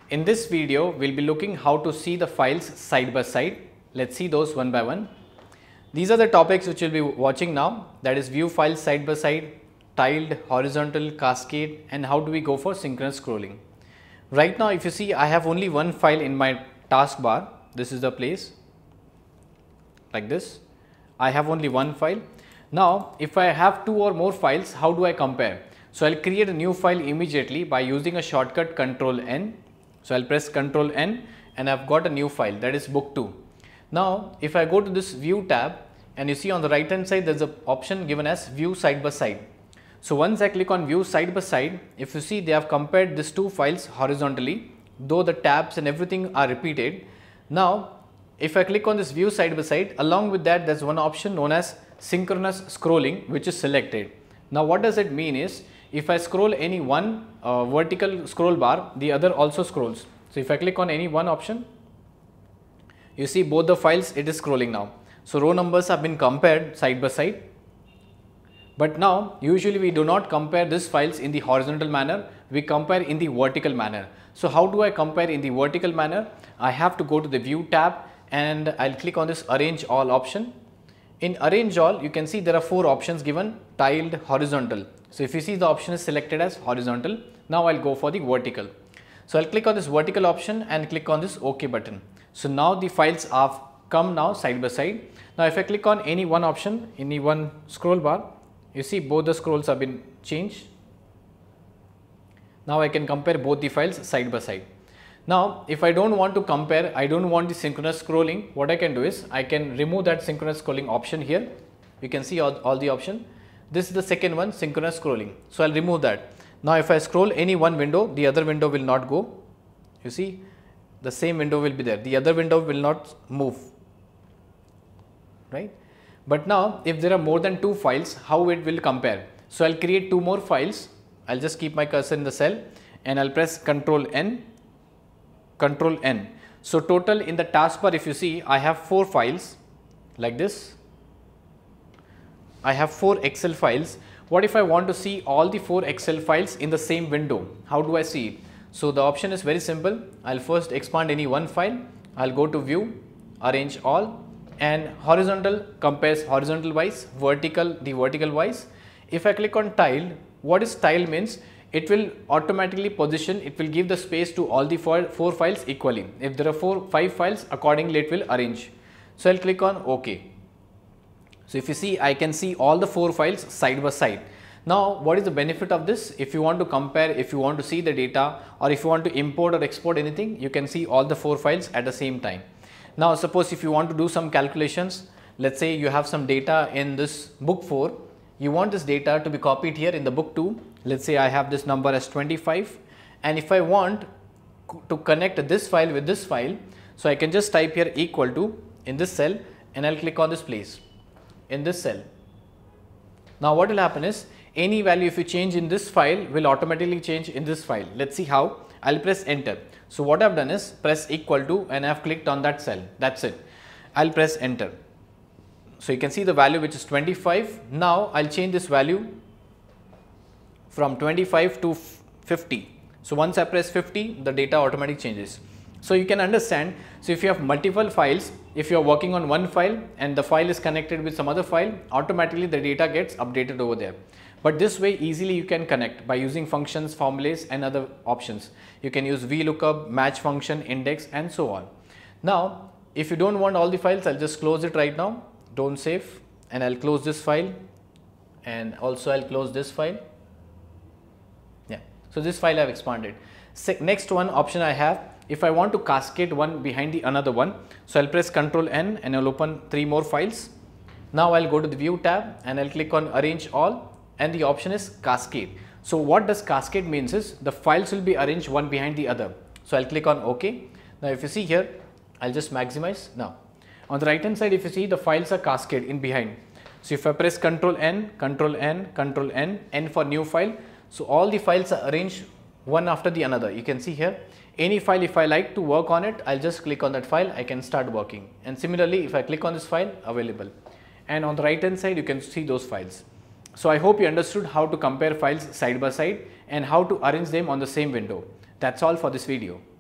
In this video, we'll be looking how to see the files side by side. Let's see those one by one. These are the topics which we'll be watching now, that is view files side by side, tiled, horizontal, cascade, and how do we go for synchronous scrolling. Right now, if you see, I have only one file in my taskbar. This is the place, like this. I have only one file. Now, if I have two or more files, how do I compare? So, I'll create a new file immediately by using a shortcut Control N. So, I'll press Control N and I've got a new file, that is book 2. Now, if I go to this view tab and you see on the right hand side, there's an option given as view side by side. So, once I click on view side by side, if you see, they have compared these two files horizontally, though the tabs and everything are repeated. Now, if I click on this view side by side, along with that, there's one option known as synchronous scrolling, which is selected. Now, what does it mean is, if I scroll any one vertical scroll bar, the other also scrolls. So, if I click on any one option, you see both the files, it is scrolling now. So, row numbers have been compared side by side. But now, usually we do not compare these files in the horizontal manner, we compare in the vertical manner. So, how do I compare in the vertical manner? I have to go to the view tab and I'll click on this arrange all option. In arrange all, you can see there are 4 options given: tiled, horizontal. So, if you see, the option is selected as horizontal. Now, I'll go for the vertical. So, I'll click on this vertical option and click on this OK button. So, now the files have come now side by side. Now, if I click on any one option, any one scroll bar, you see both the scrolls have been changed. Now, I can compare both the files side by side. Now, if I don't want to compare, I don't want the synchronous scrolling, what I can do is I can remove that synchronous scrolling option here. You can see all the option. This is the second one, synchronous scrolling. So, I'll remove that. Now, if I scroll any one window, the other window will not go. You see, the same window will be there. The other window will not move, right? But now, if there are more than 2 files, how it will compare? So, I'll create 2 more files. I'll just keep my cursor in the cell and I'll press Control N, Control N. So, total in the taskbar, if you see, I have 4 files like this. I have 4 Excel files. What if I want to see all the 4 Excel files in the same window? How do I see it? So, the option is very simple. I'll first expand any one file. I'll go to view, arrange all, and horizontal compares horizontal wise, vertical the vertical wise. If I click on tiled, what is tiled means? It will automatically position, it will give the space to all the 4 files equally. If there are 5 files, accordingly it will arrange. So, I'll click on OK. So, if you see, I can see all the 4 files side by side. Now, what is the benefit of this? If you want to compare, if you want to see the data, or if you want to import or export anything, you can see all the 4 files at the same time. Now, suppose if you want to do some calculations, let's say you have some data in this book 4, you want this data to be copied here in the book 2. Let's say I have this number as 25, and if I want to connect this file with this file, so I can just type here equal to in this cell and I'll click on this place in this cell. Now, what will happen is any value if you change in this file will automatically change in this file. Let's see how. I'll press enter. So, what I've done is press equal to and I've clicked on that cell. That's it. I'll press enter. So, you can see the value which is 25. Now, I'll change this value from 25 to 50. So, once I press 50, the data automatically changes. So, you can understand. So, if you have multiple files, if you are working on one file and the file is connected with some other file, automatically the data gets updated over there. But this way easily you can connect by using functions, formulas and other options. You can use VLOOKUP, match function, index and so on. Now, if you don't want all the files, I'll just close it right now. Don't save, and I'll close this file, and also I'll close this file. Yeah, so this file I've expanded. Next one option I have, if I want to cascade one behind the another one, so I'll press Control N and I'll open 3 more files. Now, I'll go to the view tab and I'll click on arrange all, and the option is cascade. So, what does cascade means is the files will be arranged one behind the other. So, I'll click on OK. Now, if you see here, I'll just maximize now. On the right hand side, if you see, the files are cascade in behind. So, if I press Control N, Control N, Control N, N for new file. So, all the files are arranged one after the another. You can see here, any file if I like to work on it, I'll just click on that file, I can start working. And similarly, if I click on this file, available. And on the right hand side, you can see those files. So, I hope you understood how to compare files side by side and how to arrange them on the same window. That's all for this video.